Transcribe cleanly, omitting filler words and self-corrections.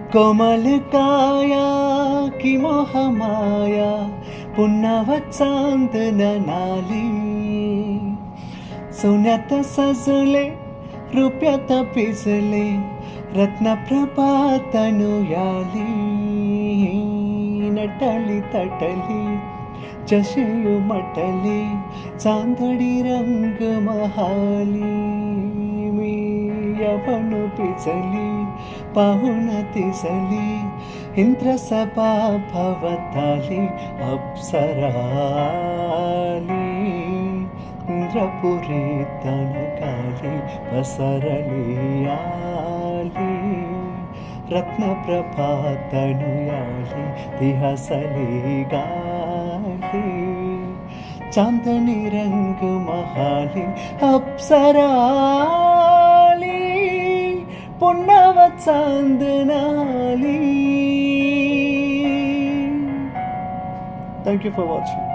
कोमल काया की मोहमाया पुन्हा चांदन नाली सोन्यात सजले रुप्यात पिजले रत्नप्रभात नुयाली नटली तटली जशियु मटली चांदडी रंग महाली मी यवनु पिचली पाहुण तिसली इंद्रसभा भवताली अप्सराली इंद्रपुरी तनकाली पसरली आली रत्नप्रभा तनुयाली तिहसली गाली चांदनी रंग महाली अप्सराली पुन्हा चांदनाली. Thank you for watching.